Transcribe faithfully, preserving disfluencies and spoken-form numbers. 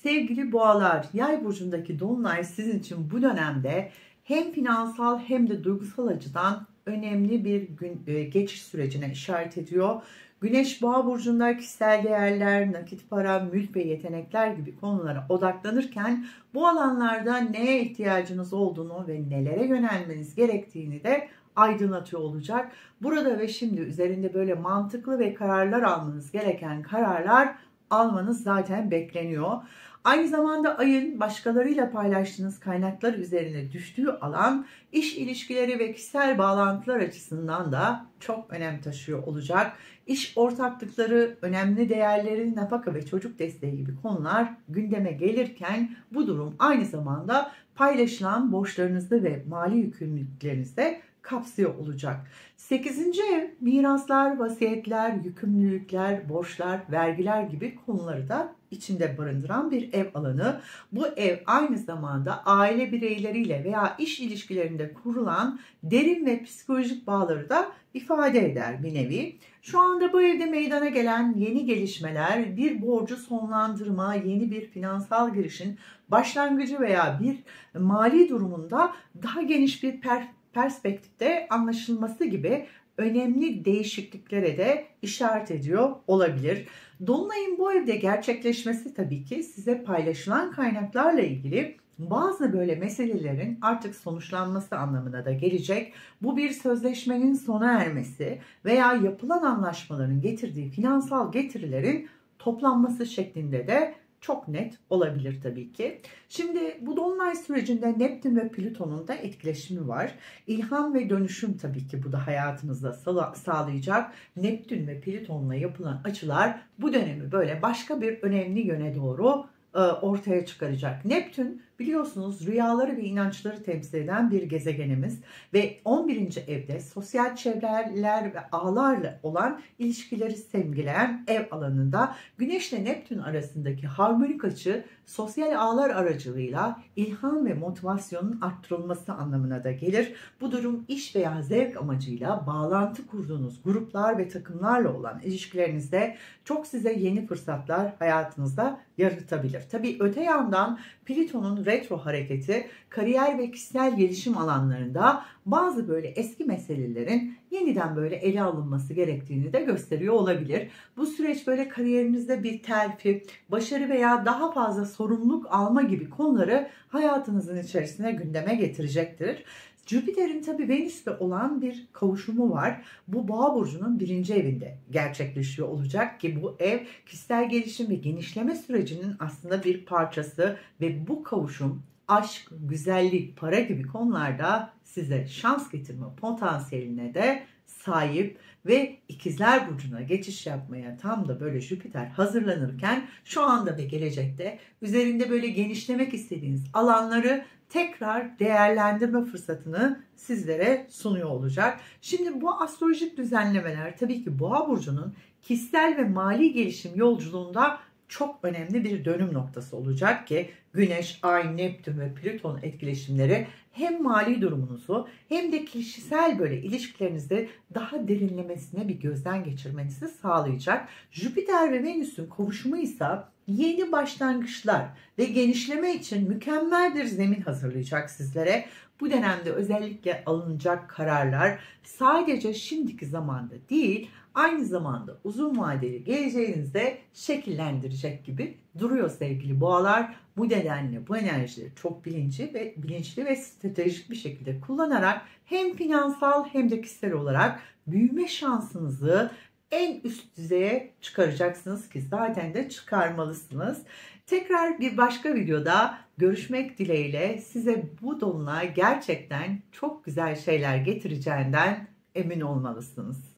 Sevgili boğalar, yay burcundaki dolunay sizin için bu dönemde hem finansal hem de duygusal açıdan önemli bir gün, e, geçiş sürecine işaret ediyor. Güneş boğa burcunda kişisel değerler, nakit para, mülk ve yetenekler gibi konulara odaklanırken bu alanlarda neye ihtiyacınız olduğunu ve nelere yönelmeniz gerektiğini de aydınlatıyor olacak. Burada ve şimdi üzerinde böyle mantıklı ve kararlar almanız gereken kararlar almanız zaten bekleniyor. Aynı zamanda ayın başkalarıyla paylaştığınız kaynaklar üzerine düştüğü alan iş ilişkileri ve kişisel bağlantılar açısından da çok önem taşıyor olacak. İş ortaklıkları, önemli değerleri, nafaka ve çocuk desteği gibi konular gündeme gelirken bu durum aynı zamanda paylaşılan borçlarınızda ve mali yükümlülüklerinizde kapsıyor olacak. sekizinci ev miraslar, vasiyetler, yükümlülükler, borçlar, vergiler gibi konuları da içinde barındıran bir ev alanı. Bu ev aynı zamanda aile bireyleriyle veya iş ilişkilerinde kurulan derin ve psikolojik bağları da ifade eder bir nevi. Şu anda bu evde meydana gelen yeni gelişmeler, bir borcu sonlandırma, yeni bir finansal girişin başlangıcı veya bir mali durumunda daha geniş bir per perspektifte anlaşılması gibi önemli değişikliklere de işaret ediyor olabilir. Dolunayın bu evde gerçekleşmesi tabii ki size paylaşılan kaynaklarla ilgili bazı böyle meselelerin artık sonuçlanması anlamına da gelecek. Bu bir sözleşmenin sona ermesi veya yapılan anlaşmaların getirdiği finansal getirilerin toplanması şeklinde de çok net olabilir tabii ki. Şimdi bu dolunay sürecinde Neptün ve Plüton'un da etkileşimi var. İlham ve dönüşüm tabii ki bu da hayatınızda sağlayacak. Neptün ve Plüton'la yapılan açılar bu dönemi böyle başka bir önemli yöne doğru ortaya çıkaracak. Neptün biliyorsunuz rüyaları ve inançları temsil eden bir gezegenimiz ve on birinci evde sosyal çevreler ve ağlarla olan ilişkileri simgeleyen ev alanında Güneş ile Neptün arasındaki harmonik açı sosyal ağlar aracılığıyla ilham ve motivasyonun arttırılması anlamına da gelir. Bu durum iş veya zevk amacıyla bağlantı kurduğunuz gruplar ve takımlarla olan ilişkilerinizde çok size yeni fırsatlar hayatınızda yaratabilir. Tabii öte yandan Plüton'un retro hareketi kariyer ve kişisel gelişim alanlarında bazı böyle eski meselelerin yeniden böyle ele alınması gerektiğini de gösteriyor olabilir. Bu süreç böyle kariyerinizde bir terfi, başarı veya daha fazla sorumluluk alma gibi konuları hayatınızın içerisine gündeme getirecektir. Jüpiter'in tabii Venüs'te olan bir kavuşumu var. Bu Boğa burcunun birinci evinde gerçekleşiyor olacak ki bu ev kişisel gelişim ve genişleme sürecinin aslında bir parçası ve bu kavuşum aşk, güzellik, para gibi konularda size şans getirme potansiyeline de sahip ve İkizler Burcu'na geçiş yapmaya tam da böyle Jüpiter hazırlanırken şu anda ve gelecekte üzerinde böyle genişlemek istediğiniz alanları tekrar değerlendirme fırsatını sizlere sunuyor olacak. Şimdi bu astrolojik düzenlemeler tabii ki Boğa burcunun kişisel ve mali gelişim yolculuğunda çok önemli bir dönüm noktası olacak ki Güneş, Ay, Neptün ve Plüton etkileşimleri hem mali durumunuzu hem de kişisel böyle ilişkilerinizde daha derinlemesine bir gözden geçirmenizi sağlayacak. Jüpiter ve Venüs'ün kavuşumu ise yeni başlangıçlar ve genişleme için mükemmel bir zemin hazırlayacak sizlere. Bu dönemde özellikle alınacak kararlar sadece şimdiki zamanda değil, aynı zamanda uzun vadeli geleceğinizde şekillendirecek gibi duruyor sevgili boğalar. Bu nedenle bu enerjileri çok bilinçli ve bilinçli ve stratejik bir şekilde kullanarak hem finansal hem de kişisel olarak büyüme şansınızı en üst düzeye çıkaracaksınız ki zaten de çıkarmalısınız. Tekrar bir başka videoda görüşmek dileğiyle size bu dolunay gerçekten çok güzel şeyler getireceğinden emin olmalısınız.